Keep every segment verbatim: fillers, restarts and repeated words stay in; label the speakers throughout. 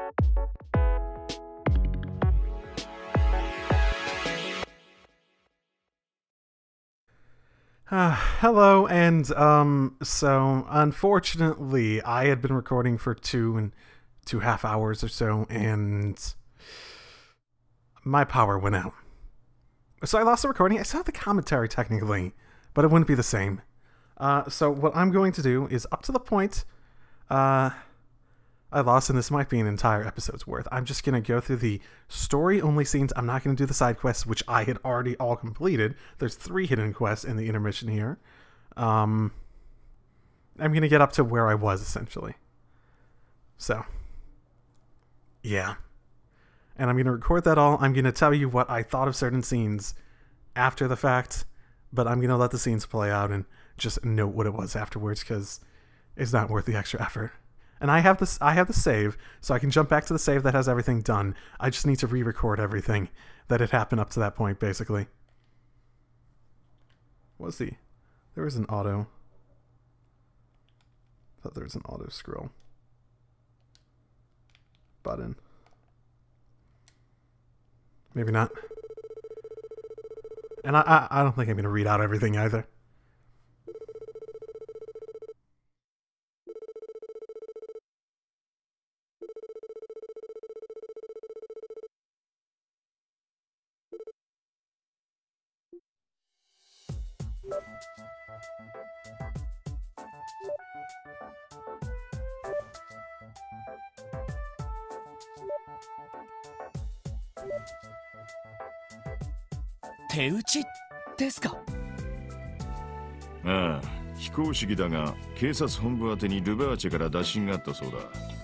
Speaker 1: Uh, hello, and um, so unfortunately, I had been recording for two and two half hours or so, and my power went out. So I lost the recording. I still have the commentary technically, but it wouldn't be the same. Uh, so what I'm going to do is up to the point uh, I lost, and this might be an entire episode's worth. I'm just going to go through the story-only scenes. I'm not going to do the side quests, which I had already all completed. There's three hidden quests in the intermission here. Um, I'm going to get up to where I was, essentially. So, yeah. And I'm going to record that all. I'm going to tell you what I thought of certain scenes after the fact, but I'm going to let the scenes play out and just note what it was afterwards, because it's not worth the extra effort. And I have this. I have the save, so I can jump back to the save that has everything done. I just need to re-record everything that had happened up to that point, basically. What was the? There was an auto. I thought there was an auto scroll button. Maybe not. And I, I, I don't think I'm going to read out everything either.
Speaker 2: ああ、非公式だが警察本部宛てにルバーチェから打診があったそうだ。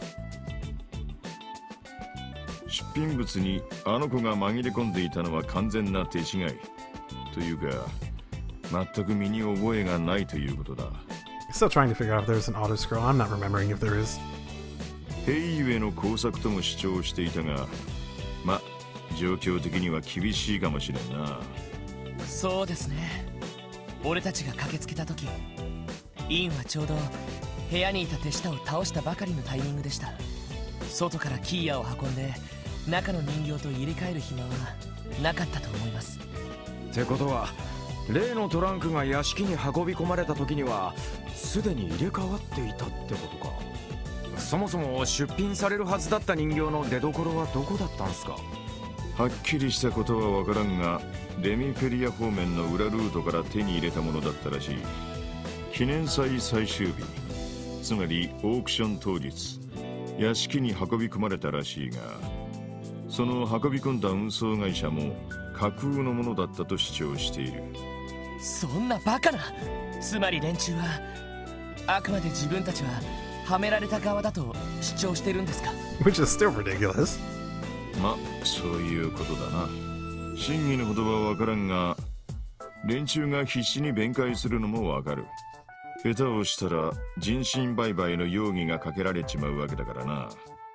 Speaker 2: 出品物にあの子が紛れ込んでいたのは完全な手違いというか、全く身に覚えがないということだ。
Speaker 1: Still trying to figure out if there's an auto scroll. I'm not remembering if there is.
Speaker 2: 兵ゆえの工作とも主張していたが、ま、状況的には厳しいかもしれんな。
Speaker 3: そうですね。俺たちが駆けつけた時、インはちょうど部屋にいた手下を倒したばかりのタイミングでした。外からキーヤを運んで中の人形と入れ替える暇はなかったと思います。
Speaker 4: ってことは例のトランクが屋敷に運び込まれた時にはすでに入れ替わっていたってことか。そもそも出品されるはずだった人形の出所はどこだったんすか。
Speaker 2: はっきりしたことはわからんが、レミフェリア方面の裏ルートから手に入れたものだったらしい。記念祭最終日、つまりオークション当日、屋敷に運び込まれたらしいが、その運び込んだ運送会社も架空のものだったと主張している。
Speaker 3: そんなバカな。つまり連中はあくまで自分たちははめられた側だと主張してるんですか。
Speaker 1: Which is still ridiculous.
Speaker 2: ま、そういうことだな。真偽のほどはわからんが、連中が必死に弁解するのもわかる。下手をしたら人身売買の容疑がかけられちまうわけだからな。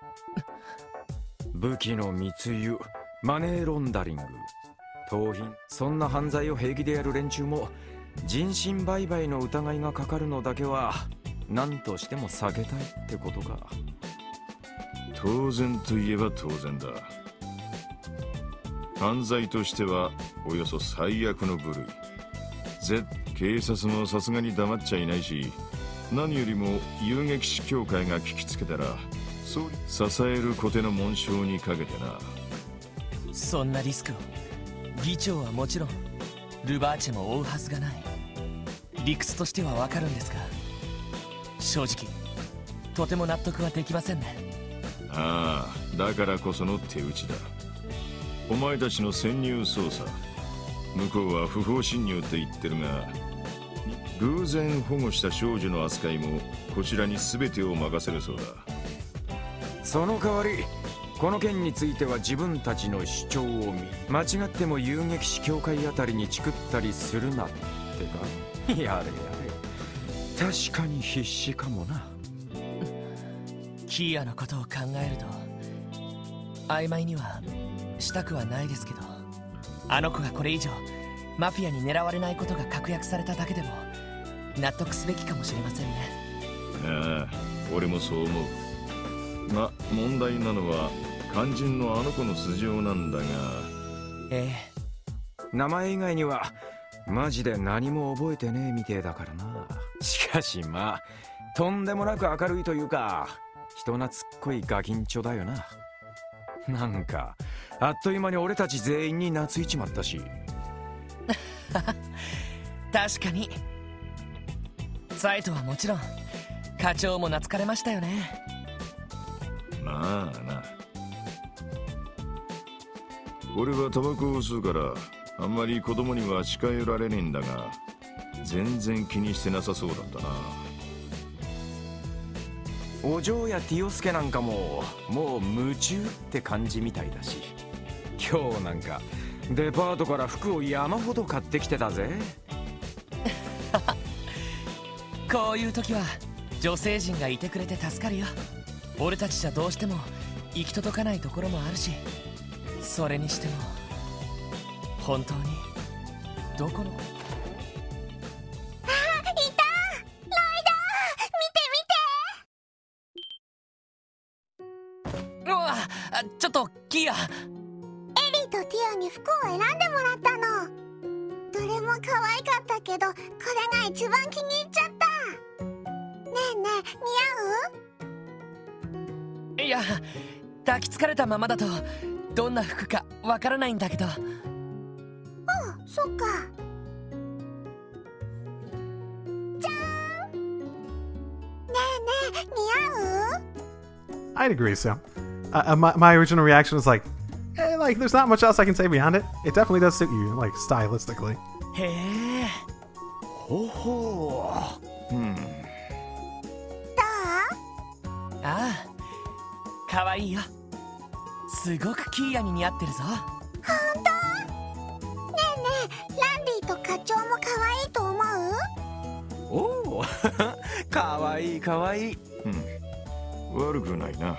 Speaker 4: 武器の密輸、マネーロンダリング、盗品、そんな犯罪を平気でやる連中も人身売買の疑いがかかるのだけは何としても避けたいってことか。
Speaker 2: 当然といえば当然だ。犯罪としてはおよそ最悪の部類。ぜ警察もさすがに黙っちゃいないし、何よりも遊撃士協会が聞きつけたらそう支える小手の紋章にかけてな。
Speaker 3: そんなリスクを議長はもちろんルバーチェも負うはずがない。理屈としてはわかるんですが、正直とても納得はできませんね。
Speaker 2: ああ、だからこその手打ちだ。お前たちの潜入捜査、向こうは不法侵入と言ってるが、偶然保護した少女の扱いもこちらに全てを任せるそうだ。
Speaker 4: その代わりこの件については自分たちの主張を見、間違っても遊撃士協会あたりにチクったりするなってか。やれやれ、確かに必死かもな。
Speaker 3: キーヤのことを考えると曖昧にはしたくはないですけど、あの子がこれ以上マフィアに狙われないことが確約されただけでも納得すべきかもしれませんね。
Speaker 2: ああ、俺もそう思う。 ま、問題なのは肝心のあの子の素性なんだが。
Speaker 3: え
Speaker 4: え。名前以外にはマジで何も覚えてねえみてえだからな。しかしまあとんでもなく明るいというか人懐っこいガキンチョだよな。なんかあっという間に俺たち全員に懐いちまったし。
Speaker 3: 確かに。サイトはもちろん課長も懐かれましたよね。
Speaker 2: まあな。俺はタバコを吸うからあんまり子供には近寄られねえんだが、全然気にしてなさそうだったな。
Speaker 4: お嬢やティオスケなんかももう夢中って感じみたいだし、今日なんかデパートから服を山ほど買ってきてたぜ。
Speaker 3: こういう時は女性陣がいてくれて助かるよ。俺たちじゃどうしても行き届かないところもあるし、それにしても本当にどこの。あ、い
Speaker 5: た！ライド！見て見て！
Speaker 3: うわ、ちょっとキア。
Speaker 5: エリーとティオに服を選んでもらったの。どれも可愛かったけどこれが一番気に入っちゃった。ねえねえ、似合う？
Speaker 3: いや、抱きつかれたままだとどんな服かわからないんだけど。
Speaker 5: あ、そっか。じゃーん。ねえねえ、似合う？
Speaker 1: I'd agree, so. Uh, uh, my, my original reaction was like, hey, like, there's not much else I can say beyond it. It definitely does suit you, like, stylistically.
Speaker 3: へえ。
Speaker 4: ほほう。うん。
Speaker 5: どう？
Speaker 3: ああ、かわいいよ。すごくキーヤに似合ってるぞ。
Speaker 5: ほんと？ねえねえ、ランディと課長も可愛いと思う？
Speaker 4: おお、かわいいかわいい。
Speaker 2: うん、悪くないな。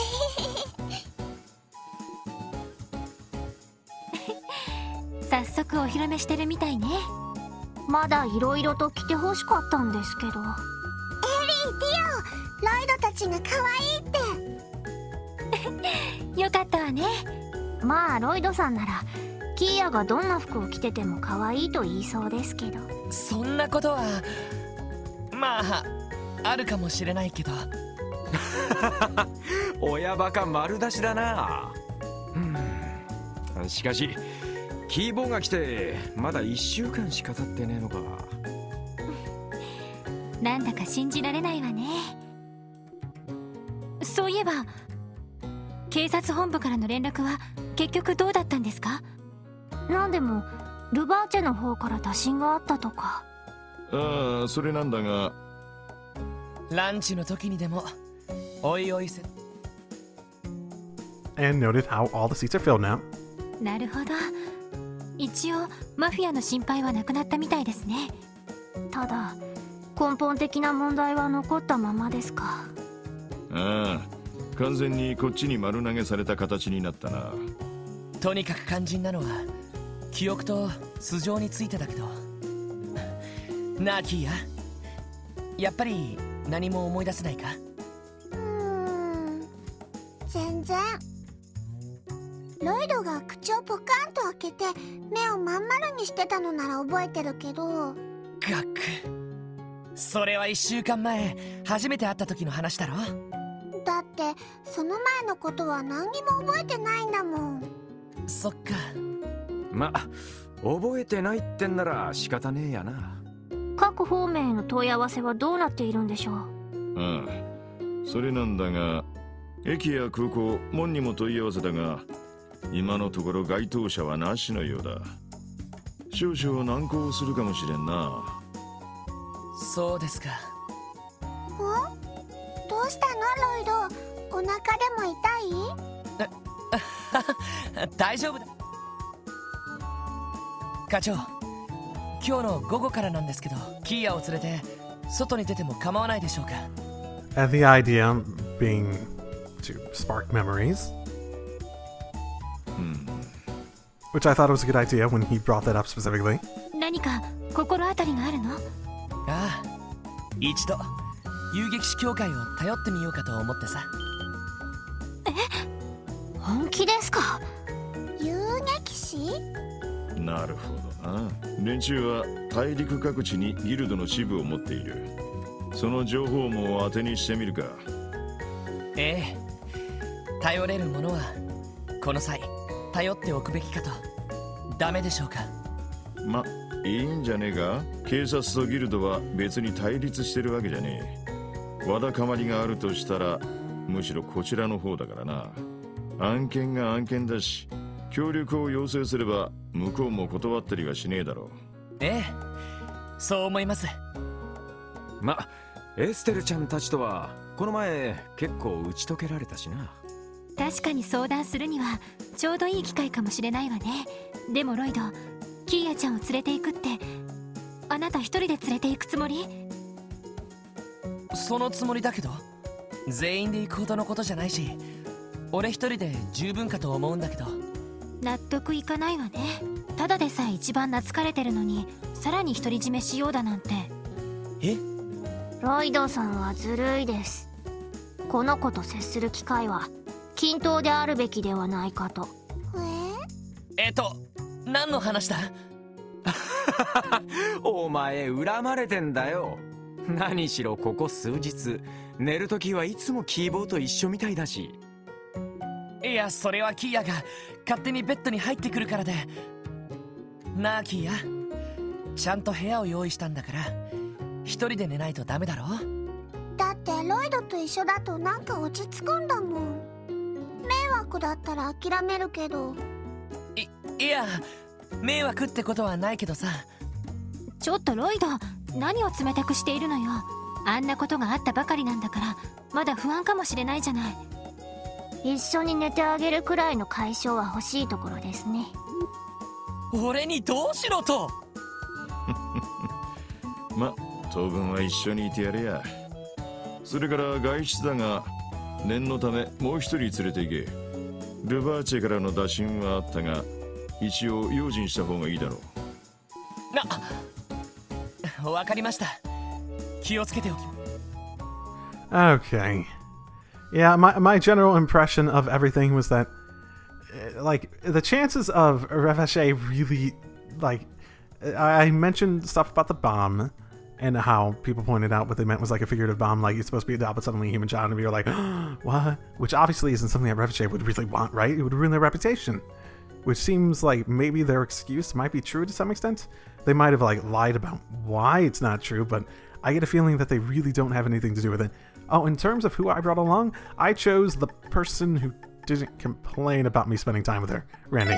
Speaker 6: 早速お披露目してるみたいね。まだいろいろと着てほしかったんですけど。エリー、
Speaker 5: ティオ、ロイドたちが可愛いって。
Speaker 6: よかったわね。まあロイドさんならキーヤがどんな服を着てても可愛いと言いそうですけど。
Speaker 3: そんなことはまああるかもしれないけど。
Speaker 4: 親バカ丸出しだな。うん、しかしキーボーが来てまだいっしゅうかんしか経ってねえのか。
Speaker 6: なんだか信じられないわね。そういえば警察本部からの連絡は結局どうだったんですか？なんでもルバーチェの方から打診があったとか。
Speaker 2: ああ、それなんだが、
Speaker 3: ランチの時にでもおいおいせ。
Speaker 1: And noted how all the seats are filled now.
Speaker 6: なるほど。一応マフィアの心配はなくなったみたいですね。ただ根本的な問題は残ったままですか。
Speaker 2: ああ、完全にこっちに丸投げされた形になったな。
Speaker 3: とにかく肝心なのは記憶と素性についてだけど。なあキーヤ、やっぱり何も思い出せないか？
Speaker 5: うーん、全然。ロイドが口をポカンと開けて目をまん丸にしてたのなら覚えてるけど。
Speaker 3: ガック、それはいっしゅうかんまえ初めて会った時の話だろ。
Speaker 5: だってその前のことは何にも覚えてないんだもん。
Speaker 3: そっか。
Speaker 4: ま、覚えてないってんなら仕方ねえやな。
Speaker 6: 各方面への問い合わせはどうなっているんでしょう？
Speaker 2: ああ、それなんだが、駅や空港、門にも問い合わせたが、今のところ該当者はなしのようだ。少々難航するかもしれんな。
Speaker 3: そうですか。
Speaker 5: ん？どうしたのロイド？お腹でも痛い？
Speaker 3: 大丈夫だ。課長、今日の午後からなんですけど、キーヤを連れて外に出ても構わないでしょうか？
Speaker 1: And the idea being to spark memories. Which I thought was a good idea when he brought that up specifically.
Speaker 6: 何か心当たりがあるの？
Speaker 3: ああ、一度遊撃士協会を頼ってみようかと思ってさ。
Speaker 6: 気ですか？
Speaker 5: 遊撃士？
Speaker 2: なるほどな。連中は大陸各地にギルドの支部を持っている。その情報網を当てにしてみるか。
Speaker 3: ええ、頼れるものはこの際頼っておくべきかと。ダメでしょうか？
Speaker 2: ま、いいんじゃねえか。警察とギルドは別に対立してるわけじゃねえ。わだかまりがあるとしたらむしろこちらの方だからな。案件が案件だし、協力を要請すれば向こうも断ったりはしねえだろう。
Speaker 3: ええ、そう思います。
Speaker 4: ま、エステルちゃんたちとはこの前結構打ち解けられたしな。
Speaker 6: 確かに相談するにはちょうどいい機会かもしれないわね。でもロイド、キーヤちゃんを連れて行くってあなた一人で連れて行くつもり？
Speaker 3: そのつもりだけど、全員で行くほどのことじゃないし、俺一人で十分かと思うんだけど。
Speaker 6: 納得いかないわね。ただでさえ一番懐かれてるのにさらに独り占めしようだなんて。
Speaker 3: え？
Speaker 6: ロイドさんはずるいです。この子と接する機会は均等であるべきではないかと。
Speaker 5: え
Speaker 3: えっと何の話だ？
Speaker 4: お前恨まれてんだよ。何しろここ数日寝るときはいつもキーボーと一緒みたいだし。
Speaker 3: いや、それはキーヤが勝手にベッドに入ってくるからで。なあキーヤ、ちゃんと部屋を用意したんだから一人で寝ないとダメだろ。
Speaker 5: だってロイドと一緒だとなんか落ち着くんだもん。迷惑だったら諦めるけど。
Speaker 3: いいや、迷惑ってことはないけどさ。
Speaker 6: ちょっとロイド、何を冷たくしているのよ。あんなことがあったばかりなんだからまだ不安かもしれないじゃない。一緒に寝てあげるくらいの解消は欲しいところですね。
Speaker 3: 俺にどうしろと？
Speaker 2: ま、当分は一緒にいてやれや。それから外出だが念のためもう一人連れて行け。ルバーチェからの打診はあったが一応用心した方がいいだろ
Speaker 3: う。な、わかりました。気をつけておき。
Speaker 1: Okay. Yeah, my, my general impression of everything was that, uh, like, the chances of Reveshe really, like, I, I mentioned stuff about the bomb, and how people pointed out what they meant was like a figurative bomb, like it's supposed to be a doll, but suddenly a human child, and you're like, what? Which obviously isn't something that Reveshe would really want, right? It would ruin their reputation. Which seems like maybe their excuse might be true to some extent. They might have, like, lied about why it's not true, but I get a feeling that they really don't have anything to do with it. Oh, in terms of who I brought along, I chose the person who didn't complain about me spending time with her, Randy.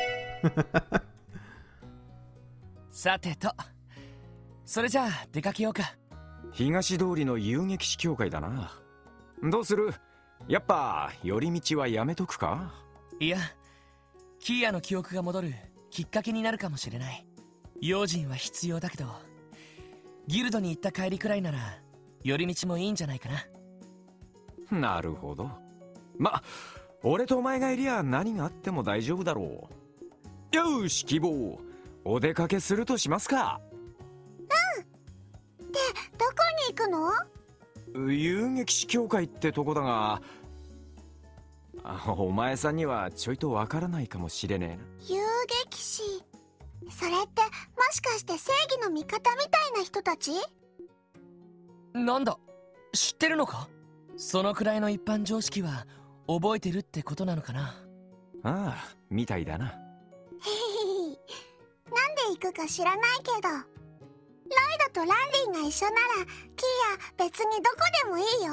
Speaker 3: さてと、それじゃあ出かけようか。
Speaker 4: 東通りの遊撃士協会だな。どうする？やっぱ寄り道はやめとくか？
Speaker 3: いや、キーヤの記憶が戻るきっかけになるかもしれない。用心は必要だけど、ギルドに行った帰りくらいなら寄り道もいいんじゃないかな。
Speaker 4: なるほど。ま、俺とお前がいりゃ何があっても大丈夫だろう。よし、希望。お出かけするとしますか。
Speaker 5: うん。で、どこに行くの？
Speaker 4: 遊撃士協会ってとこだが、お前さんにはちょいとわからないかもしれねえな。
Speaker 5: 遊撃士。それってもしかして正義の味方みたいな人たち？
Speaker 3: なんだ、知ってるのか？そのくらいの一般常識は覚えてるってことなのかな？
Speaker 4: ああ、みたいだな。
Speaker 5: へへへ。なんで行くか知らないけど、ロイドとランリーが一緒ならキーヤ別にどこでもいいよ。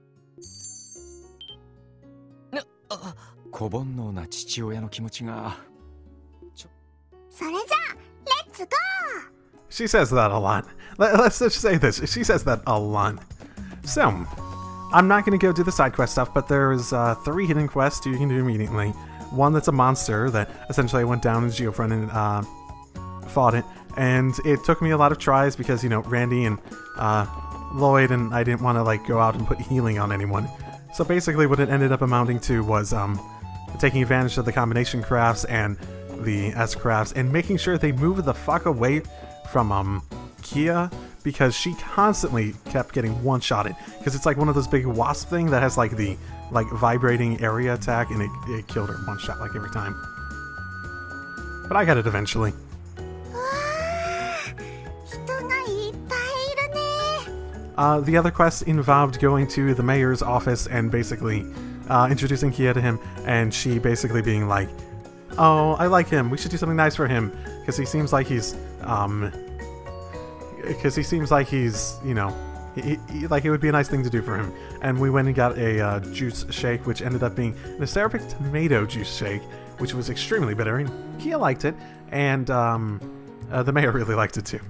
Speaker 3: あ、
Speaker 4: 子煩悩な父親の気持ちが。
Speaker 5: それじゃあ、レッツゴー。
Speaker 1: She says that a lot. Let, let's just say this. She says that a lot. So, I'm not going to go do the side quest stuff, but there's uh, three hidden quests you can do immediately. One that's a monster that essentially I went down in Geofront and uh, fought it. And it took me a lot of tries because, you know, Randy and uh, Lloyd and I didn't want to, like, go out and put healing on anyone. So basically what it ended up amounting to was um, taking advantage of the combination crafts and the S crafts and making sure they move the fuck away from um, Kia, because she constantly kept getting one-shotted. Because it's like one of those big wasp thing that has like the like vibrating area attack, and it, it killed her one shot like every time. But I got it eventually. Uh, the other quest involved going to the mayor's office and basically uh, introducing Kia to him, and she basically being like, "Oh, I like him. We should do something nice for him because he seems like he's, um, because he seems like he's, you know, he, he, like it would be a nice thing to do for him." And we went and got a uh, juice shake, which ended up being an Acerbic tomato juice shake, which was extremely bitter, and Kia liked it, and um, uh, the mayor really liked it too.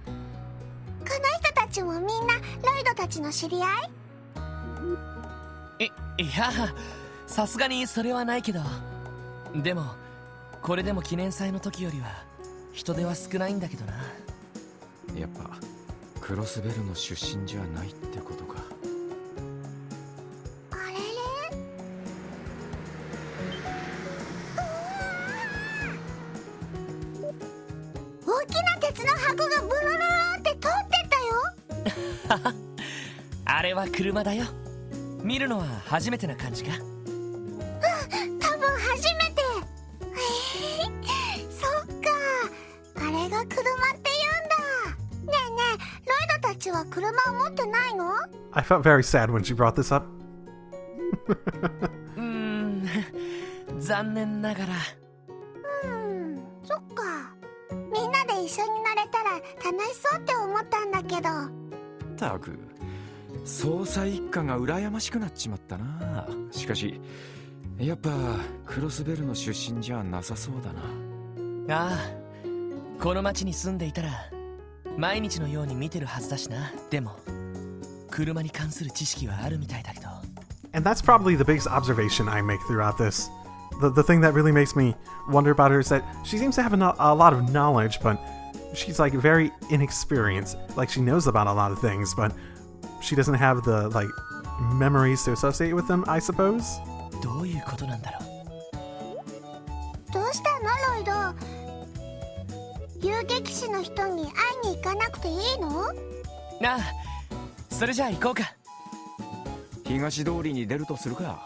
Speaker 3: い, いやさすがにそれはないけど、でもこれでも記念祭の時よりは人手は少ないんだけどな。
Speaker 4: やっぱクロスベルの出身じゃないってことか。
Speaker 5: あれれ、大きな鉄の箱がブルルルって通ってたよ。
Speaker 3: あれは車だよ。見るのは初めてな感じか？うん、
Speaker 5: 多分初めて。そっか、あれが車って言うんだ。ねえねえ、ロイドたちは車を持ってないの？
Speaker 1: I felt very sad when she brought this up.
Speaker 3: うーん、残念ながら。
Speaker 5: うん、そっか。みんなで一緒になれたら楽しそうって思ったんだけど。
Speaker 4: たく。捜査一課が羨ましくなっちまったな。しかしやっぱクロスベルの出身じゃなさそうだな。
Speaker 3: ああ、この町に住んでいたら毎日のように見てるはずだしな。でも車に関する知識はあるみたいだけど。
Speaker 1: And that's probably the biggest observation I make throughout this. The, the thing that really makes me wonder about her is that she seems to have a, no a lot of knowledge, but she's like very inexperienced. Like she knows about a lot of things, but she doesn't have the like memories to associate with them, I suppose.
Speaker 3: どういうことなんだろう。
Speaker 5: どうしたのロイド？遊撃士の人に会いに行かなくていいの？
Speaker 3: ああ、それじゃあ行こうか。
Speaker 4: 東通りに出るとするか。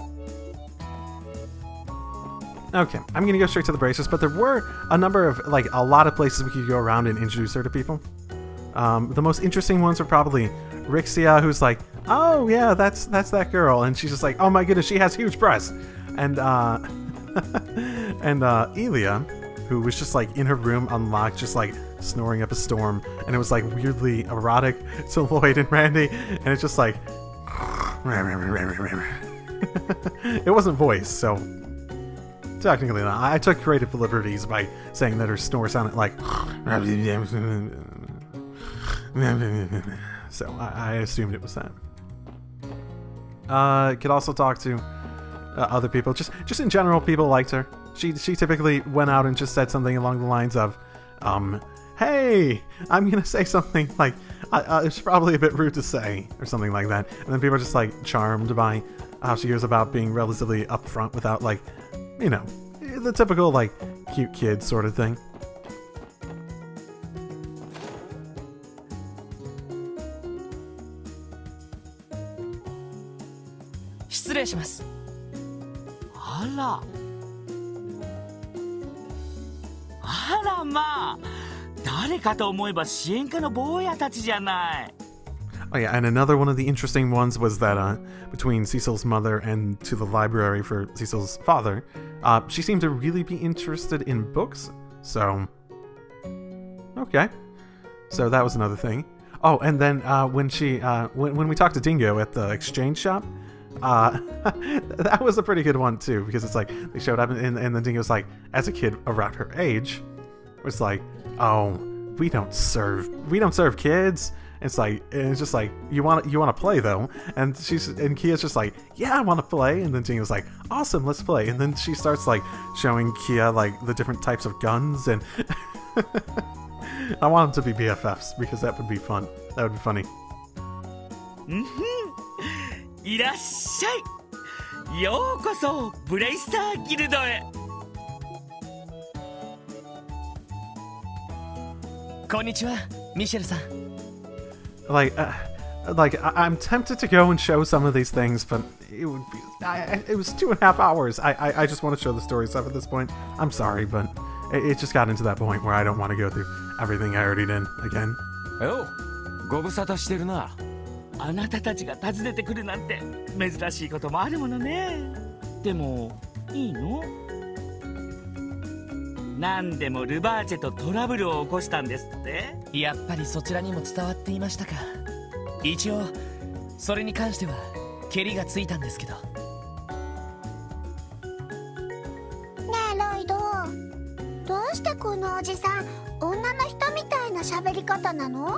Speaker 1: Okay, I'm gonna go straight to the braces, but there were a number of, like, a lot of places we could go around and introduce her to people. Um, the most interesting ones were probably Rixia, who's like, "Oh yeah, that's that's that girl," and she's just like, "Oh my goodness, she has huge breasts," and uh, and uh, Elia, who was just like in her room, unlocked, just like snoring up a storm, and it was like weirdly erotic to Lloyd and Randy, and it's just like, it wasn't voice, so technically not. I took creative liberties by saying that her snore sounded like. So I, I assumed it was that. Uh, could also talk to uh, other people. Just, just in general, people liked her. She, she typically went out and just said something along the lines of, um, "Hey, I'm gonna say something like uh, uh, it's probably a bit rude to say," or something like that. And then people are just like charmed by how she goes about being relatively upfront without like, you know, the typical like cute kid sort of thing.
Speaker 3: 失礼します。
Speaker 7: あら。あらまあ。誰かと思えば支援課の坊やたちじゃない。
Speaker 1: Oh yeah, and another one of the interesting ones was that uh, between Cecil's mother and to the library for Cecil's father, uh, she seemed to really be interested in books. So, okay. So that was another thing. Oh, and then uh, when she uh, when when we talked to Dingo at the exchange shop, uh, that was a pretty good one too, because it's like they showed up and, and then Dingo's like, as a kid around her age, was like, "Oh, we don't serve we don't serve kids." It's like, and it's just like, you want you want to play though, and she's and Kia's just like, "Yeah, I want to play," and then Dingo's like, "Awesome, let's play," and then she starts like showing Kia like the different types of guns, and I want them to be B F Fs because that would be fun. That would be funny.
Speaker 7: うんふん。いらっしゃい。ようこそブレイスターギルドへ。
Speaker 3: こんにちは、ミシェルさん。
Speaker 1: Like, uh, like I- I'm tempted to go and show some of these things, but it would be. I, it was two and a half hours. I, I, I just want to show the story stuff at this point. I'm sorry, but it, it just got into that point where I don't want to go through everything I already did again.
Speaker 4: おう、ご無沙汰してるな。
Speaker 7: あなたたちが訪ねてくるなんて珍しいこともあるものね。でもいいの？何でもルバーチェとトラブルを起こしたんですって？
Speaker 3: やっぱりそちらにも伝わっていましたか。一応それに関してはケリがついたんですけど。
Speaker 5: ねえロイド、どうしてこのおじさん女の人みたいな喋り方なの？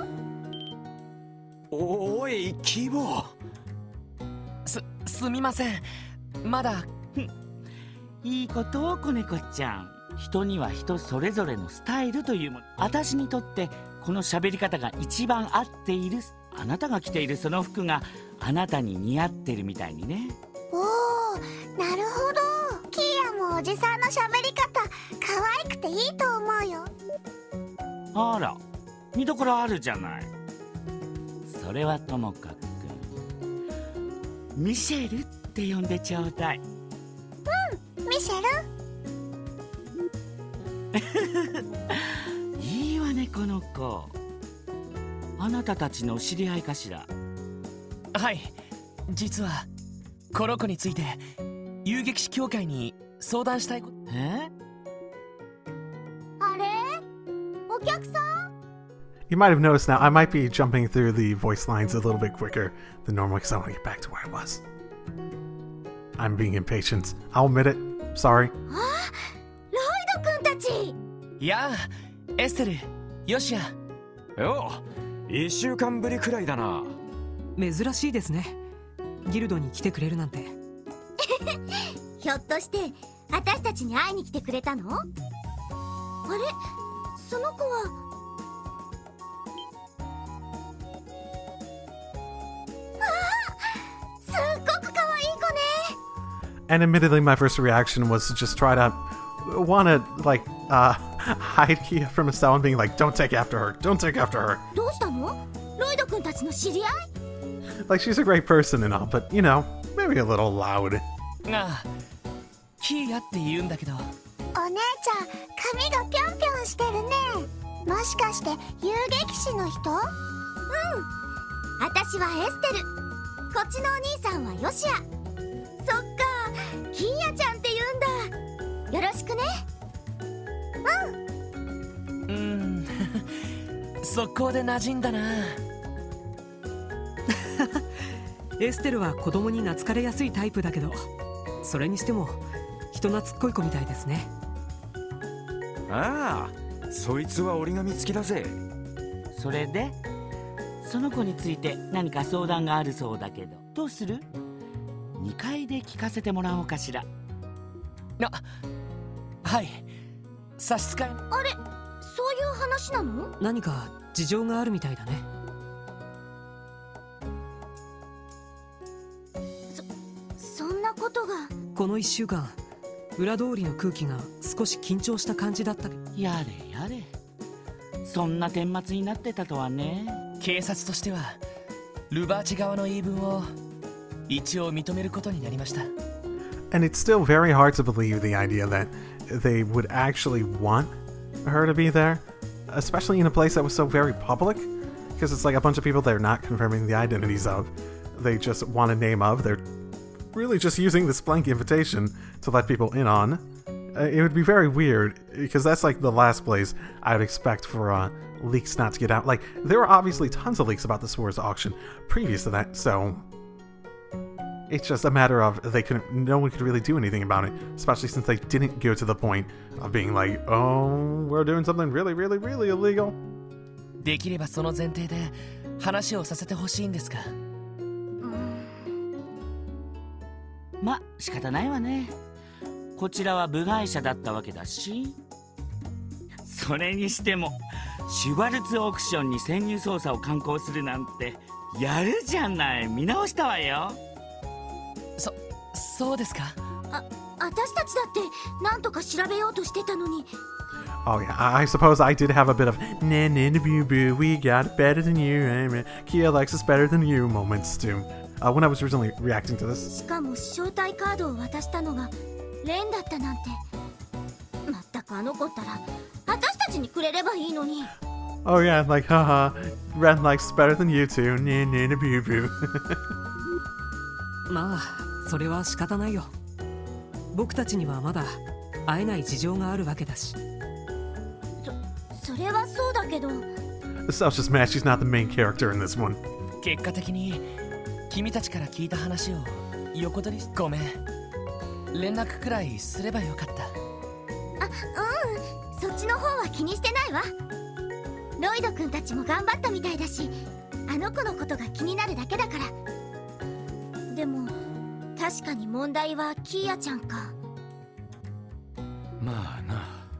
Speaker 4: おいキボ。
Speaker 3: すすみません、まだ。
Speaker 7: いいことを子猫ちゃん。人には人それぞれのスタイルというもの。私にとってこの喋り方が一番合っている。あなたが着ているその服があなたに似合ってるみたいにね。
Speaker 5: おお、なるほど。キーヤもおじさんの喋り方可愛くていいと思うよ。
Speaker 7: あら、見どころあるじゃない。それはともかくミシェルって呼んでちょうだい。
Speaker 5: うん、ミシェル。
Speaker 7: いいわねこの子。あなたたちの知り合いかしら？
Speaker 3: はい、実はこの子について遊撃士協会に相談したいこと。
Speaker 7: え？
Speaker 5: あれ？お客さん？
Speaker 1: You might have noticed now I might be jumping through the voice lines a little bit quicker than normal because I want to get back to where I was. I'm being impatient. I'll admit it. Sorry.
Speaker 5: あ、ロイド君たち。
Speaker 3: いやあ、エステル、ヨシア。
Speaker 4: よう、一週間ぶりくらいだな。
Speaker 8: 珍しいですね。ギルドに来てくれるなんて。
Speaker 5: ひょっとして私たちに会いに来てくれたの？あれ、その子は。あ、すっごく可愛い子ね。
Speaker 1: And admittedly, my first reaction was to just try to want to, like, uh, hide Kia from Estelle and being like, don't take after her, don't take after her.
Speaker 5: どうしたの？ロイド君たちの知り合い？
Speaker 1: Like, she's a great person and all, but, you know, maybe a little loud.
Speaker 3: ああ、キーヤって言うんだけど。
Speaker 5: お姉ちゃん、髪がぴょんぴょんしてるね。もしかして遊撃士の人？うん、私はエステル。こっちのお兄さんはヨシア。そっか、キーヤちゃんって言うんだ。よろしくね。
Speaker 3: うん。うーん。速攻で馴染んだな。
Speaker 8: エステルは子供に懐かれやすいタイプだけど、それにしても人懐っこい子みたいですね。
Speaker 4: ああ、そいつは折り紙付きだぜ。
Speaker 7: それでその子について何か相談があるそうだけど、どうする？にかいで聞かせてもらおうかしら。
Speaker 3: あ、はい、差し支え。
Speaker 5: あれ、そういう話なの？
Speaker 8: 何か事情があるみたいだね。
Speaker 5: そんなことが。
Speaker 8: このいっしゅうかん裏通りの空気が少し緊張した感じだったけど。
Speaker 7: やれやれ、そんな顛末になってたとはね。
Speaker 3: 警察としてはルバーチ側の言い分を一応認めることになりました。
Speaker 1: And it's still very hard to believe the idea that they would actually want her to be there, especially in a place that was so very public, because it's like a bunch of people they're not confirming the identities of. They just want a name of. They're really just using this blank invitation to let people in on. Uh, it would be very weird, because that's like the last place I would expect for uh, leaks not to get out. Like, there were obviously tons of leaks about the Swords auction previous to that, so it's just a matter of they couldn't, no one could really do anything about it, especially since they didn't go to the point of being like, oh, we're doing something really, really, really illegal.
Speaker 3: できればその前提で話をさせてほしいんですが。
Speaker 7: ま、仕方ないわね。こちらは部外者だったわけだし。それにしてもシュバルツオークションに潜入捜査を敢行するなんてやるじゃない。見直したわよ。
Speaker 3: そ、そうですか。
Speaker 5: あ、私たちだって何とか調べようとしてたのに。
Speaker 1: Oh yeah, I, I suppose I did have a bit of na na na boo boo, we got it better than you, eh, Kia likes us better than you moments too. Uh, when I was originally reacting to this.
Speaker 6: しかも招待カードを渡したのがレンだったなんて。まったくあの子ったら私たちにくれればいいのに。
Speaker 1: Oh yeah, like haha, Ren likes us better than you too, na na na boo boo.
Speaker 8: まあそれは仕方ないよ。僕たちにはまだ会えない事情があるわけだし。
Speaker 6: そ、それはそうだけど。
Speaker 1: So just mad she's not the main character in this one.
Speaker 3: 結果的に君たちから聞いた話を横取りし、ごめん。連絡くらいすればよかった。
Speaker 6: あ、うん。そっちの方は気にしてないわ。ロイド君たちも頑張ったみたいだし、あの子のことが気になるだけだから。でも確かに問題はキーヤちゃんか。
Speaker 4: まあな。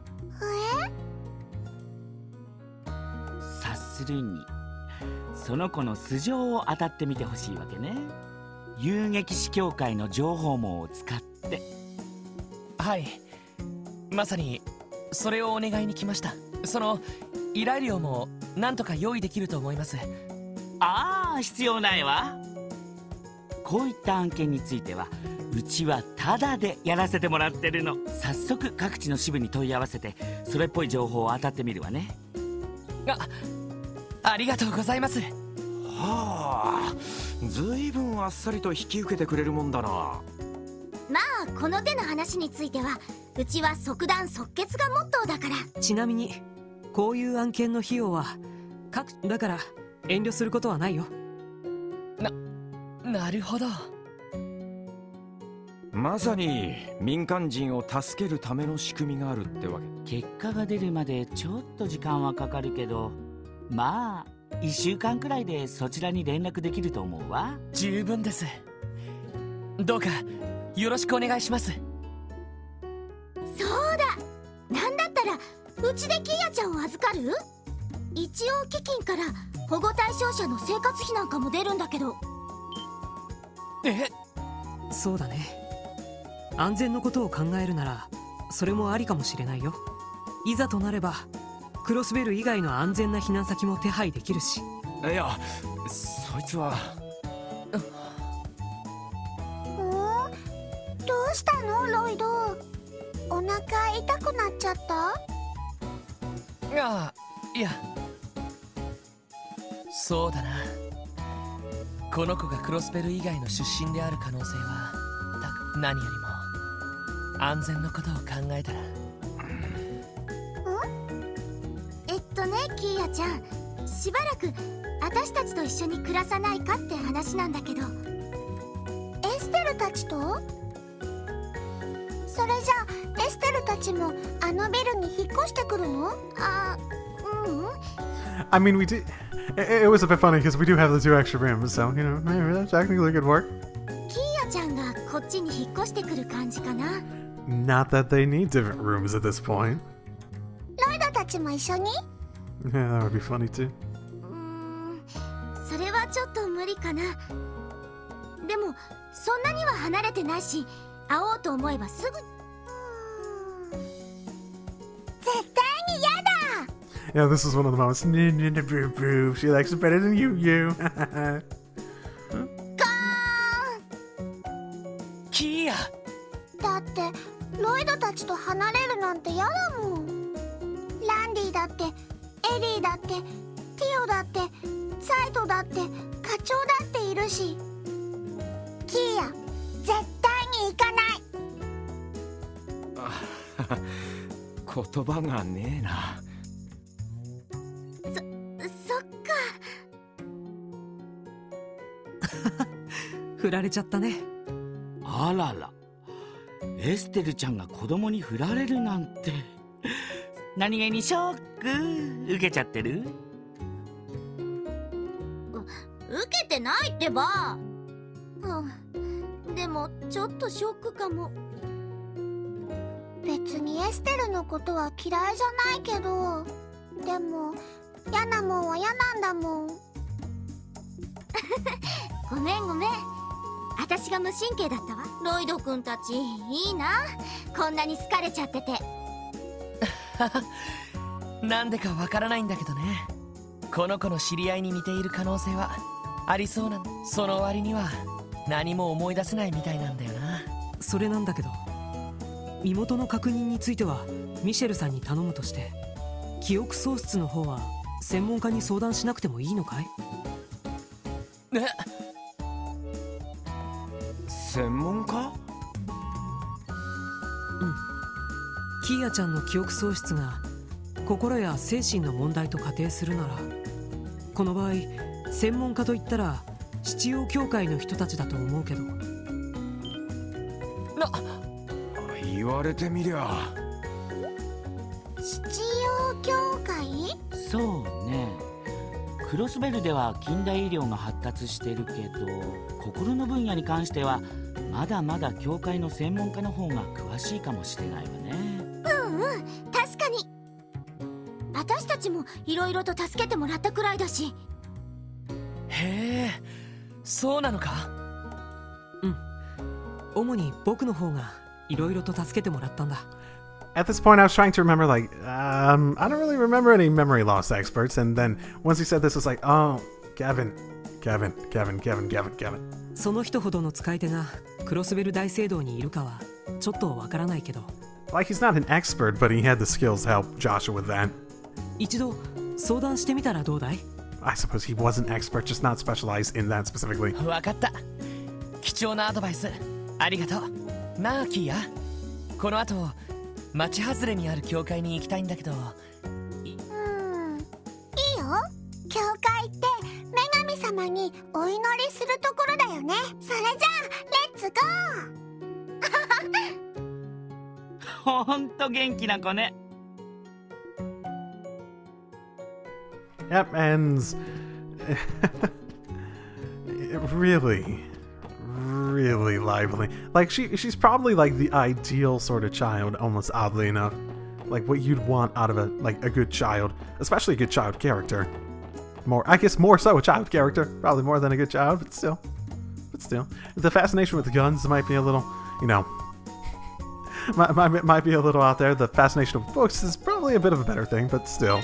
Speaker 7: 察するにその子の素性を当たってみてほしいわけね。遊撃士協会の情報網を使って。
Speaker 3: はい、まさにそれをお願いに来ました。その依頼料もなんとか用意できると思います。
Speaker 7: ああ、必要ないわ。こういった案件についてはうちはタダでやらせてもらってるの。早速各地の支部に問い合わせてそれっぽい情報を当たってみるわね。
Speaker 3: あ、ありがとうございます。
Speaker 4: はあ、ずいぶんあっさりと引き受けてくれるもんだな。
Speaker 6: まあこの手の話についてはうちは即断即決がモットーだから。
Speaker 8: ちなみにこういう案件の費用は各だから遠慮することはないよ。
Speaker 3: な、なるほど。
Speaker 4: まさに民間人を助けるための仕組みがあるってわけ。
Speaker 7: 結果が出るまでちょっと時間はかかるけど、まあいっしゅうかんくらいでそちらに連絡できると思うわ。
Speaker 3: 十分です。どうかよろしくお願いします。
Speaker 6: そうだ、なんだったらうちでキーヤちゃんを預かる？一応基金から保護対象者の生活費なんかも出るんだけど。
Speaker 3: え？
Speaker 8: そうだね。安全のことを考えるならそれもありかもしれないよ。いざとなればクロスベル以外の安全な避難先も手配できるし。
Speaker 4: いや、そいつは。
Speaker 5: どうしたのロイド？お腹痛くなっちゃった？
Speaker 3: ああ、いや、そうだな。この子がクロスベル以外の出身である可能性は高く、何よりも安全のことを考えたら。
Speaker 6: えっとね、キーヤちゃん、しばらく私たちと一緒に暮らさないかって話なんだけど。
Speaker 5: エステルたちと？それじゃあエステルたちもあのビルに引っ越してくるの？あ、うん。
Speaker 1: I mean, we did. It, it was a bit funny because we do have the two extra rooms, so you know, maybe that technically could work.
Speaker 6: キーヤちゃんがこっちに引っ越してくる感じかな。
Speaker 1: Not that they need different rooms at this point.
Speaker 5: ロイドたちも一緒に？
Speaker 1: Yeah, that would be funny too.
Speaker 6: うーん、それはちょっと無理かな。でもそんなには離れてないし、会おうと思えばすぐ。
Speaker 5: 絶対に嫌だ。
Speaker 1: Yeah, this is one of the moments. Boo boo. She likes it better than you, you.
Speaker 3: キーヤ。
Speaker 5: だってロイドたちと離れるなんて嫌だもん。ランディだってエリーだってティオだってサイトだって課長だっているし。キーヤ、絶対に行かない。
Speaker 4: 言葉がねえな。
Speaker 6: そ、そっか。
Speaker 8: 振られちゃったね。
Speaker 7: あらら、エステルちゃんが子供に振られるなんて。何気にショック受けちゃってる？
Speaker 6: 受けてないってば。うん、でもちょっとショックかも。
Speaker 5: 別にエステルのことは嫌いじゃないけど、でも嫌なもんは嫌なんだもん。
Speaker 6: ごめんごめん、私が無神経だったわ。ロイド君たちいいな、こんなに好かれちゃってて。
Speaker 3: なんでかわからないんだけどね。この子の知り合いに似ている可能性はありそうな。その割には何も思い出せないみたいなんだよな。
Speaker 8: それなんだけど、身元の確認についてはミシェルさんに頼むとして、記憶喪失の方は専門家に相談しなくてもいいのかい？
Speaker 3: え？
Speaker 4: 専門家？
Speaker 8: うん。キーヤちゃんの記憶喪失が心や精神の問題と仮定するなら、この場合専門家といったら七葉協会の人たちだと思うけど。
Speaker 3: な、
Speaker 4: 言われてみりゃ。
Speaker 5: 七葉協会？
Speaker 7: そうね。クロスベルでは近代医療が発達してるけど、心の分野に関してはまだまだ協会の専門家の方が詳しいかもしれないわね。
Speaker 6: うんうん、確かに。私たちもいろいろと助けてもらったくらいだし。
Speaker 3: へえ、そうなのか。
Speaker 8: うん。主に僕の方がいろいろと助けてもらったんだ。
Speaker 1: At this point, I was trying to remember, like, um, I don't really remember any memory loss experts. And then once he said this, it's like, oh, Kevin, Kevin, Kevin, Kevin, Kevin, Kevin.
Speaker 8: その人ほどの使い手がクロスベル大聖堂にいるかはちょっとわからないけど。
Speaker 1: Like, he's not an expert, but he had the skills to help Joshua with that.
Speaker 8: 一度相談してみたらどうだい？
Speaker 1: I suppose he was an expert, just not specialized in that specifically.
Speaker 3: わかった。貴重なアドバイスありがとう。なあキーヤ、この後町外れにある教会に行きたいんだけど。
Speaker 5: うん、いいよ。教会って女神様にお祈りするところだよね。それじゃあレッツゴー。
Speaker 7: ほんと元気な子ね。
Speaker 1: Yep, and really, really lively. Like she, she's probably like the ideal sort of child, almost oddly enough. Like what you'd want out of a like a good child, especially a good child character. More, I guess, more so a child character, probably more than a good child, but still, but still, the fascination with the guns might be a little, you know, might, might, might be a little out there. The fascination with books is probably a bit of a better thing, but still.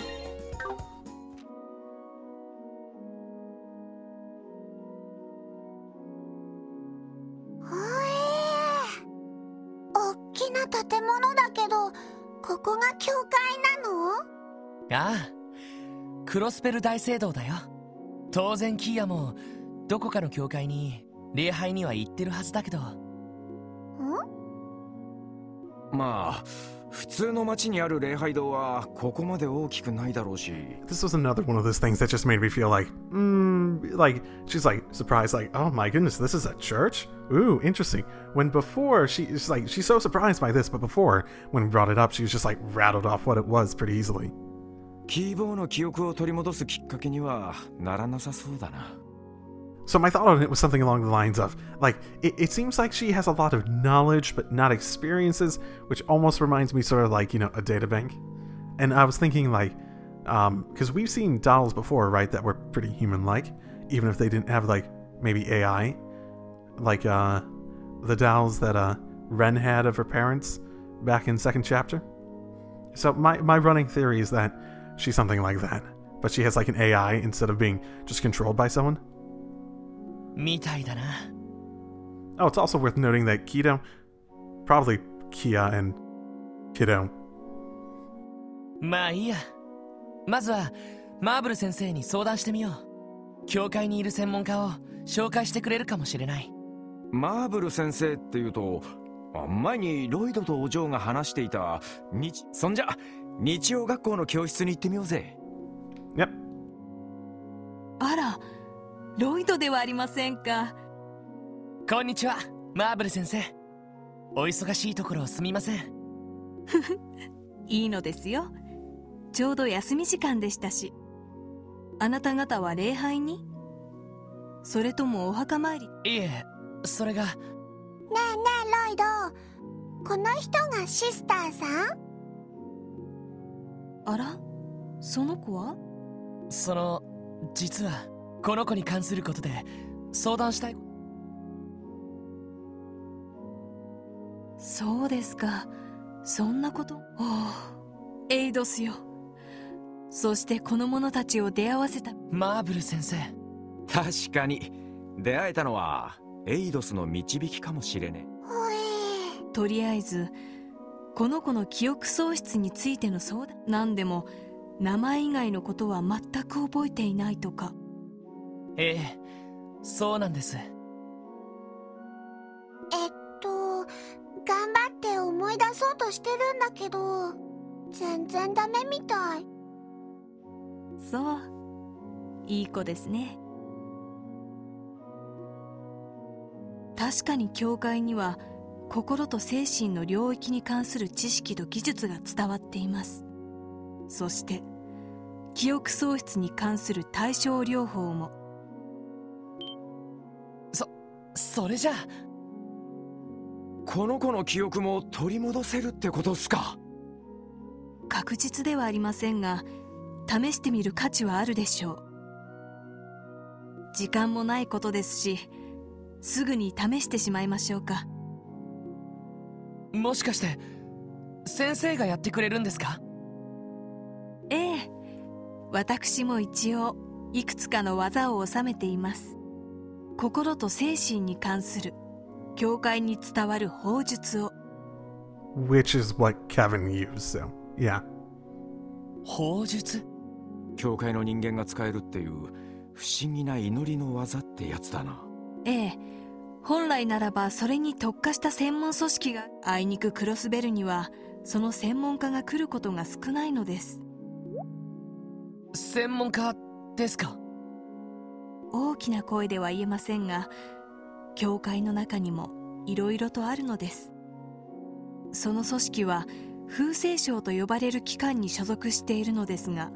Speaker 5: 建物だけど、ここが教会なの？
Speaker 3: ああ、クロスペル大聖堂だよ。当然キーヤもどこかの教会に礼拝には行ってるはずだけど。ん？
Speaker 4: まあ普通の町にある礼拝堂はここまで大きくないだろうし。
Speaker 1: This was another one of those things that just made me feel like, mm, like she's like surprised, like, oh my goodness, this is a church? Ooh, interesting. When before she's like she's so surprised by this, but before when we brought it up, she was just like rattled off what it was pretty easily.
Speaker 4: キーボーの記憶を取り戻すきっかけにはならなさそうだな。
Speaker 1: So my thought on it was something along the lines of, like, it, it seems like she has a lot of knowledge, but not experiences, which almost reminds me sort of like, you know, a databank. And I was thinking, like, um, because we've seen dolls before, right, that were pretty human-like, even if they didn't have, like, maybe A I. Like, uh, the dolls that, uh, Ren had of her parents back in second chapter. So my, my running theory is that she's something like that, but she has, like, an A I instead of being just controlled by someone.
Speaker 3: みたいだな。
Speaker 1: Oh, it's also worth noting that Kido, probably Kia and Kiddo.
Speaker 3: まあいいや。まずはマーブル先生に相談してみよう。教会にいる専門家を紹介してくれるかもしれない。
Speaker 4: マーブル先生っていうと、前にロイドとお嬢が話していた日、そんじゃ日曜学校の教室に行ってみようぜ。
Speaker 1: Yep.
Speaker 9: あら、ロイドではありませんか。
Speaker 3: こんにちは、マーブル先生。お忙しいところすみません。
Speaker 9: いいのですよ。ちょうど休み時間でしたし。あなた方は礼拝に？それともお墓参り？
Speaker 3: いえ、それが。ね
Speaker 5: えねえロイド、この人がシスターさん？
Speaker 9: あら、その子は？
Speaker 3: その、実はこの子に関することで相談したい。
Speaker 9: そうですか。そんなこと？おエイドスよ。そしてこの者たちを出会わせた
Speaker 3: マーブル先生。
Speaker 4: 確かに出会えたのはエイドスの導きかもしれねえ。
Speaker 9: とりあえずこの子の記憶喪失についての相談。何でも名前以外のことは全く覚えていないとか。
Speaker 3: ええ、そうなんです。
Speaker 5: えっと頑張って思い出そうとしてるんだけど全然ダメみたい。
Speaker 9: そう、いい子ですね。確かに教会には心と精神の領域に関する知識と技術が伝わっています。そして記憶喪失に関する対症療法も。
Speaker 3: そそれじゃあ
Speaker 4: この子の記憶も取り戻せるってことっすか？
Speaker 9: 確実ではありませんが試してみる価値はあるでしょう。時間もないことですしすぐに試してしまいましょうか。
Speaker 3: もしかして先生がやってくれるんですか？
Speaker 9: ええ、私も一応いくつかの技を収めています。心と精神に関する教会に伝わる法術を。
Speaker 1: Which is what Kevin used, so yeah.
Speaker 3: 法術？
Speaker 4: 教会の人間が使えるっていう不思議な祈りの技ってやつだな。
Speaker 9: ええ、本来ならばそれに特化した専門組織が。あいにくクロスベルにはその専門家が来ることが少ないのです。
Speaker 3: 専門家ですか？
Speaker 9: 大きな声では言えませんが教会の中にもいろいろとあるのです。その組織は風星省と呼ばれる機関に所属しているのですが、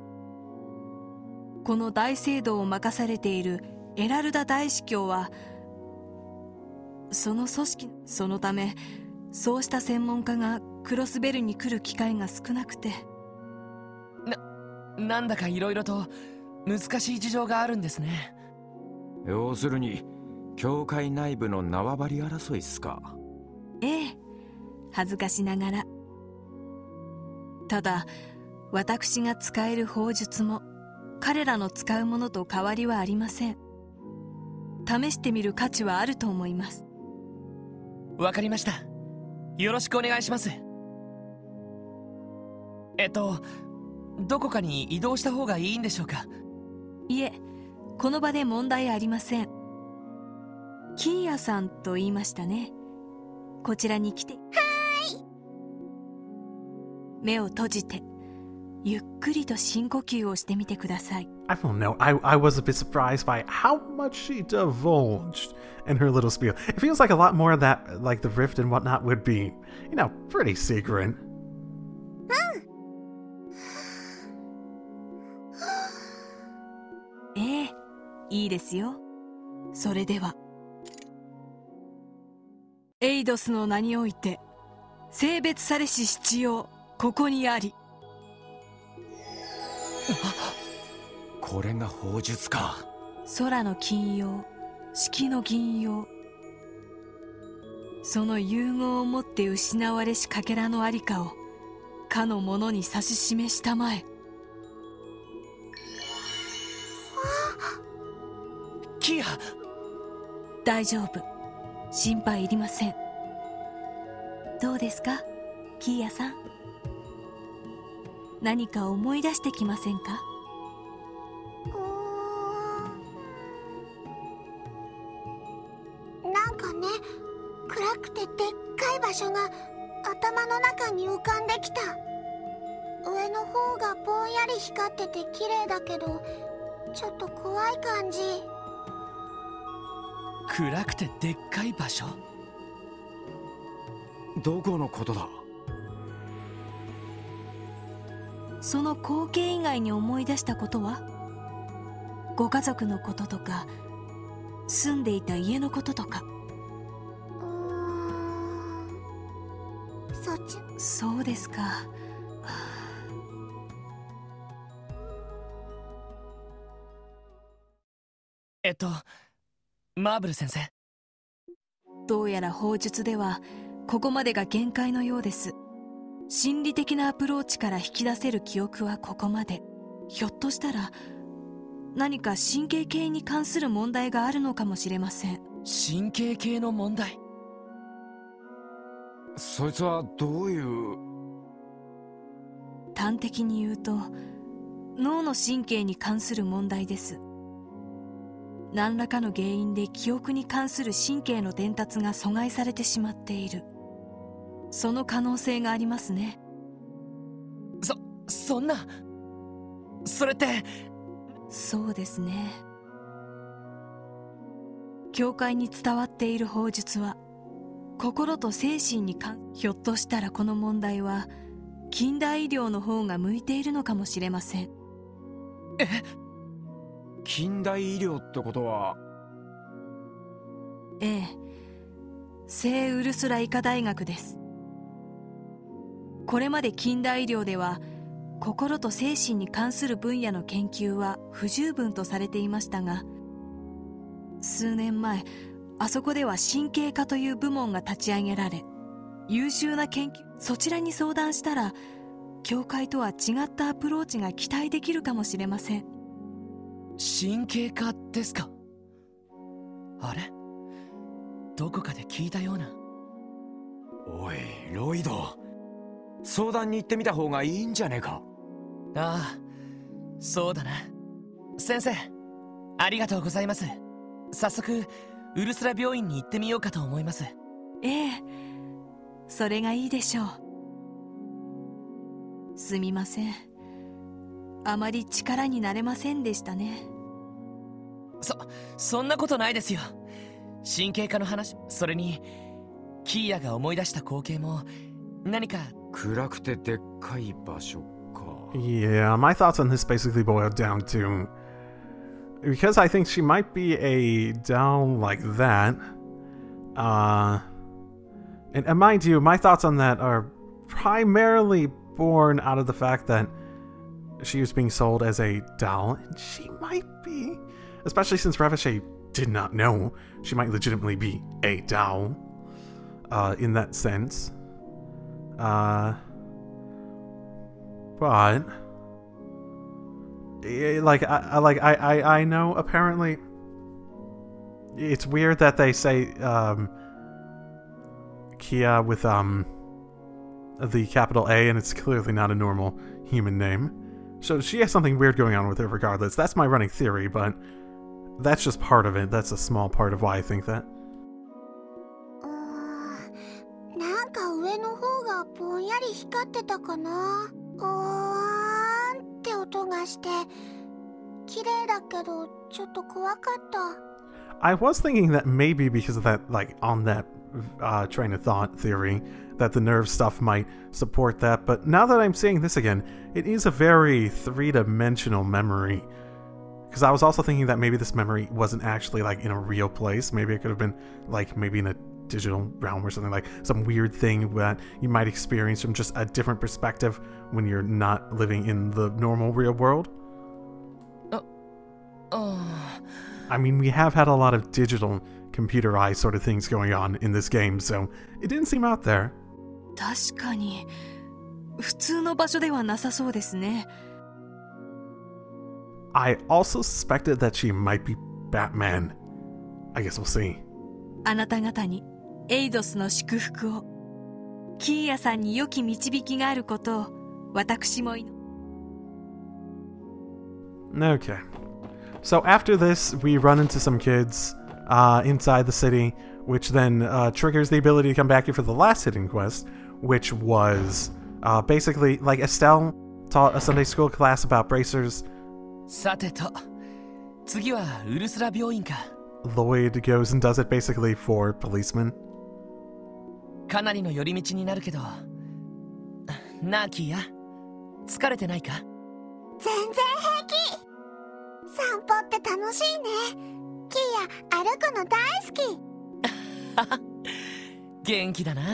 Speaker 9: この大聖堂を任されているエラルダ大司教はその組織。そのためそうした専門家がクロスベルに来る機会が少なくて。
Speaker 3: な、なんだかいろいろと難しい事情があるんですね。
Speaker 4: 要するに教会内部の縄張り争いっすか？
Speaker 9: ええ、恥ずかしながら。ただ私が使える法術も彼らの使うものと変わりはありません。試してみる価値はあると思います。
Speaker 3: わかりました。よろしくお願いします。えっとどこかに移動した方がいいんでしょうか？
Speaker 9: いえ、この場で問題ありません。キーヤさんと言いましたね。こちらに来て。は
Speaker 5: ーい。
Speaker 9: 目を閉じてゆっくりと深呼吸をしてみてください。
Speaker 1: I don't know. I, I was a bit surprised by how much she divulged in her little spiel. It feels like a lot more of that, like the rift and whatnot, would be, you know, pretty secret.
Speaker 9: ええ、いいですよ。それではエイドスの名において性別されし必要ここにあり。
Speaker 4: これが法術か。
Speaker 9: 空の金曜、式の銀曜、その融合をもって失われしかけらのありかをかの者に指し示したまえ。
Speaker 3: キア、
Speaker 9: 大丈夫、心配いりません。どうですか、キーヤさん。何か思い出してきませんか？
Speaker 5: うーん、なんかね、暗くてでっかい場所が頭の中に浮かんできた。上の方がぼんやり光ってて綺麗だけどちょっと怖い感じ。
Speaker 3: 暗くてでっかい場所？
Speaker 4: どこのことだ？
Speaker 9: その光景以外に思い出したことは？ご家族のこととか住んでいた家のこととか。
Speaker 5: うーん、そっち。
Speaker 9: そうですか。はあ、
Speaker 3: えっとマーブル先生、
Speaker 9: どうやら法術ではここまでが限界のようです。 心理的なアプローチから引き出せる記憶はここまで。ひょっとしたら何か神経系に関する問題があるのかもしれません。
Speaker 3: 神経系の問題？
Speaker 4: そいつはどういう？
Speaker 9: 端的に言うと脳の神経に関する問題です。何らかの原因で記憶に関する神経の伝達が阻害されてしまっている。その可能性がありますね。
Speaker 3: そ、そんな。それって。
Speaker 9: そうですね。教会に伝わっている法術は心と精神に関、ひょっとしたらこの問題は近代医療の方が向いているのかもしれません。
Speaker 3: え？
Speaker 4: 近代医療ってことは？
Speaker 9: ええ、聖ウルスラ医科大学です。これまで近代医療では心と精神に関する分野の研究は不十分とされていましたが、数年前あそこでは神経科という部門が立ち上げられ、優秀な研究、そちらに相談したら教会とは違ったアプローチが期待できるかもしれません。
Speaker 3: 神経科ですか？あれ、どこかで聞いたような。
Speaker 4: おいロイド、相談に行ってみた方がいいんじゃねえか。
Speaker 3: ああ、そうだな。先生、ありがとうございます。早速ウルスラ病院に行ってみようかと思います。
Speaker 9: ええ、それがいいでしょう。すみません、あまり力になれませんでしたね。
Speaker 3: そ、そんなことないですよ。神経科の話、それにキーヤが思い出した光景も何か。
Speaker 4: 暗くてでっかい場所か。
Speaker 1: Yeah, my thoughts on this basically boiled down to, because I think she might be a doll like that. Uh, and, and mind you, my thoughts on that are primarily born out of the fact that she was being sold as a doll, and she might be, especially since Revachey did not know, she might legitimately be a doll, uh, in that sense. Uh, but, like, I, like, I, I, I know, apparently, it's weird that they say, um, Kia with, um, the capital A, and it's clearly not a normal human name. So she has something weird going on with her regardless. That's my running theory, but that's just part of it. That's a small part of why I think that.
Speaker 5: なんか上の方がぼんやり光ってたかな。おーんって音がして綺麗だけどちょっと怖かった。
Speaker 1: I was thinking that maybe because of that, like, on that uh, train of thought theory, that the nerve stuff might support that, but now that I'm seeing this again, it is a very three-dimensional memory. Because I was also thinking that maybe this memory wasn't actually, like, in a real place. Maybe it could have been, like, maybe in a digital realm or something, like some weird thing that you might experience from just a different perspective when you're not living in the normal real world.
Speaker 3: Uh, uh...
Speaker 1: I mean, we have had a lot of digital, computerized sort of things going on in this game, so it didn't seem out there.
Speaker 9: 確かに普通の場所ではなさそうですね。
Speaker 1: I also suspected that she might be Batman. I guess we'll see.
Speaker 9: あなた方にエイドスの祝福を、キーヤさんに良き導きがあることを私も祈。
Speaker 1: Okay. So after this, we run into some kids uh, inside the city, which then uh, triggers the ability to come back here for the last hidden quest, which was uh, basically, like, Estelle taught a Sunday school class about bracers.
Speaker 3: さてと、次はウルスラ病院か。
Speaker 1: Lloyd goes and does it basically for policemen.
Speaker 3: かなりの寄り道になるけど、なあキーヤ、疲れてないか？
Speaker 5: 全然平気。散歩って楽しいね。キーヤ歩くの大好き。
Speaker 3: 元気だな。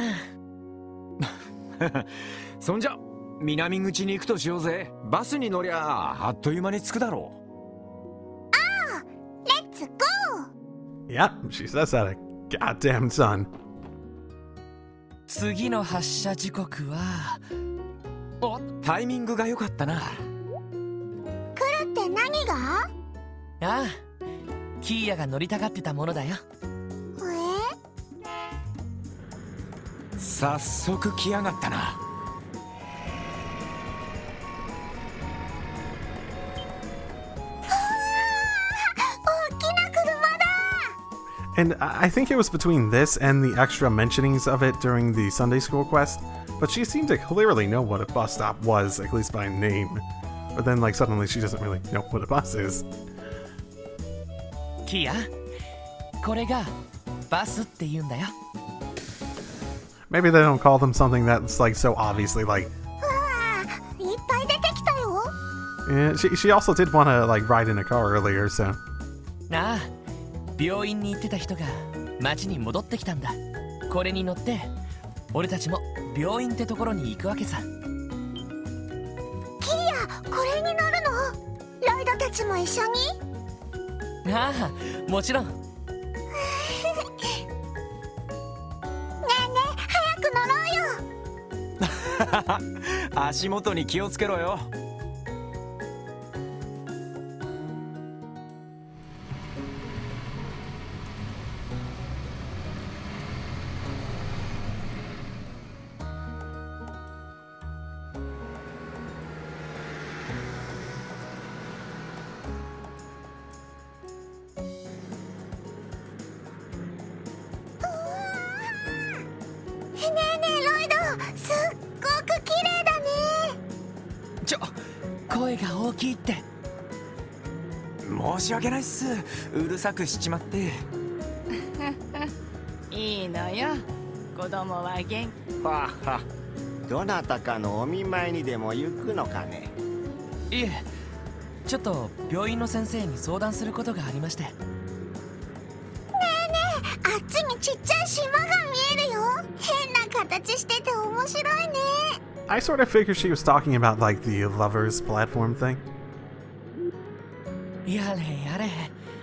Speaker 4: そんじゃ南口に行くとしようぜ。バスに乗りゃあっという間に着くだろ
Speaker 5: う。ああ、レッツゴー。
Speaker 1: Yep, she says that a goddamn ton.
Speaker 3: 次の発車時刻はお
Speaker 4: タイミングが良かったな。
Speaker 5: 来るって何が？
Speaker 3: ああ、キーヤが乗りたがってたものだよ。
Speaker 5: え？
Speaker 4: 早速来やがったな。
Speaker 1: And I think it was between this and the extra mentionings of it during the Sunday school quest, but she seemed to clearly know what a bus stop was, at least by name. But then, like, suddenly she doesn't really know what a bus is.
Speaker 3: キーヤ、これがバスって言うんだよ。
Speaker 1: Maybe they don't call them something that's, like, so obviously, like...
Speaker 5: うわあ、いっぱい出てきたよ。
Speaker 1: Yeah, she, she also did want to, like, ride in a car earlier, so...
Speaker 3: ああ、病院に行ってた人が町に戻ってきたんだ。これに乗って俺たちも病院ってところに行くわけさ。
Speaker 5: キーヤ、これに乗るの？ライドたちも一緒に？
Speaker 3: ああ、もちろん。ね
Speaker 5: えねえ、早く乗ろうよ。
Speaker 4: 足元に気をつけろよ。
Speaker 5: ねえねえロイド、すっごく綺麗だね。
Speaker 3: ちょ、声が大きいって。
Speaker 4: 申し訳ないっす、うるさくしちまって。
Speaker 9: いいのよ、子供は元気。
Speaker 10: はあはあ、どなたかのお見舞いにでも行くのかね。
Speaker 3: いえ、ちょっと病院の先生に相談することがありまして。
Speaker 5: ねえねえ、あっちにちっちゃい島が見えるよ。変な形してて面白いね。
Speaker 1: I sort of figured she was talking about, like, the lovers platform thing.
Speaker 3: やれやれ。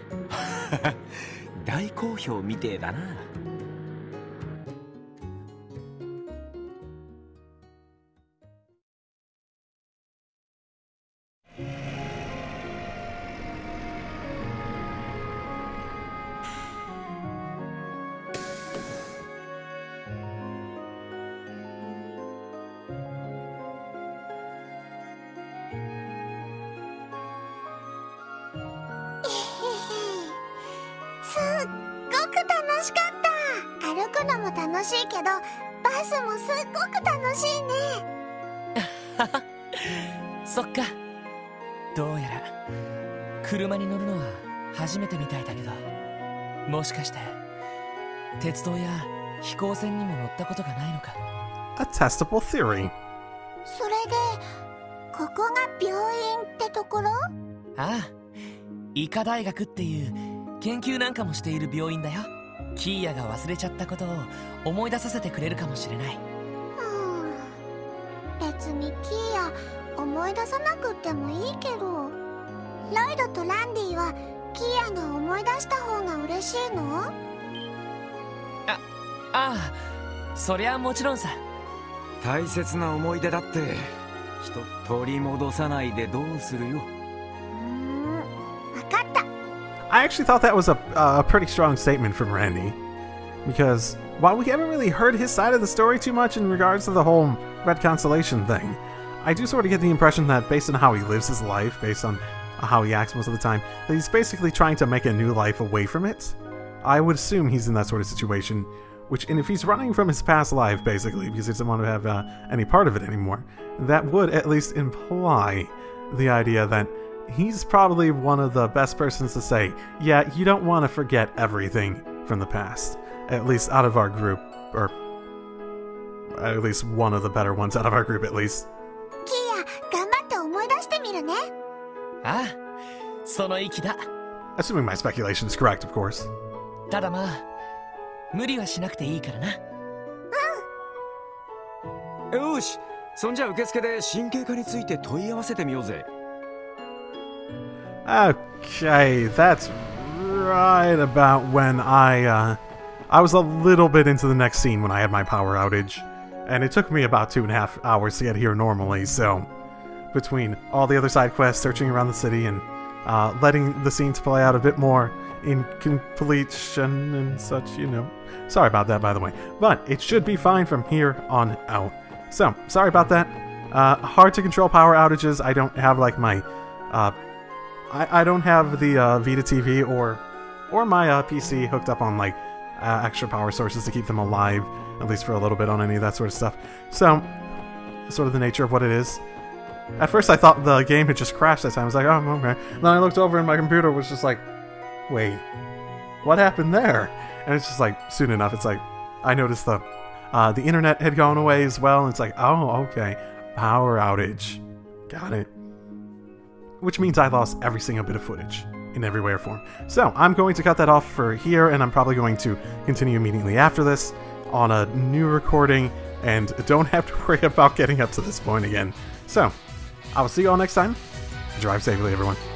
Speaker 4: 大好評みてえだな。
Speaker 5: すっごく楽しかった。歩くのも楽しいけど、バスもすっごく楽しいね。
Speaker 3: そっか。どうやら車に乗るのは初めてみたいだけど、もしかして鉄道や飛行船にも乗ったことがないのか。
Speaker 1: A testable theory.
Speaker 5: それでここが病院ってところ？
Speaker 3: ああ、医科大学っていう研究なんかもしている病院だよ。キーヤが忘れちゃったことを思い出させてくれるかもしれない。
Speaker 5: うん、別にキーヤ思い出さなくってもいいけど、ロイドとランディはキーヤが思い出した方が嬉しいの？
Speaker 3: あ、ああ、そりゃもちろんさ。
Speaker 4: 大切な思い出だって人取り戻さないでどうするよ。
Speaker 1: I actually thought that was a, uh, a pretty strong statement from Randy, because while we haven't really heard his side of the story too much in regards to the whole Red Constellation thing, I do sort of get the impression that based on how he lives his life, based on how he acts most of the time, that he's basically trying to make a new life away from it. I would assume he's in that sort of situation, which, and if he's running from his past life, basically, because he doesn't want to have uh, any part of it anymore, that would at least imply the idea that he's probably one of the best persons to say, yeah, you don't want to forget everything from the past. At least out of our group, or at least one of the better ones out of our group, at least.
Speaker 5: キーヤ、頑張って思い出してみるね。
Speaker 3: ああ、その意気だ。
Speaker 1: Assuming my speculation is correct, of course.
Speaker 3: ただまあ、無理はしなくていいからな。
Speaker 4: うん。よし、そんじゃ受付で神経科について問い合わせてみようぜ。
Speaker 1: Okay, that's right about when I, uh, I was a little bit into the next scene when I had my power outage, and it took me about two and a half hours to get here normally, so between all the other side quests, searching around the city, and uh, letting the scenes play out a bit more in completion and such, you know. Sorry about that, by the way. But it should be fine from here on out. So, sorry about that. Uh, hard to control power outages. I don't have, like, my... Uh, I, I don't have the uh, Vita T V or or my uh, P C hooked up on, like, uh, extra power sources to keep them alive, at least for a little bit on any of that sort of stuff. So, sort of the nature of what it is. At first I thought the game had just crashed that time. I was like, oh, okay. Then I looked over and my computer was just like, wait, what happened there? And it's just like, soon enough, it's like, I noticed the uh, the internet had gone away as well, and it's like, oh, okay, power outage. Got it. Which means I lost every single bit of footage in every way or form. So, I'm going to cut that off for here, and I'm probably going to continue immediately after this on a new recording, and don't have to worry about getting up to this point again. So, I will see you all next time. Drive safely, everyone.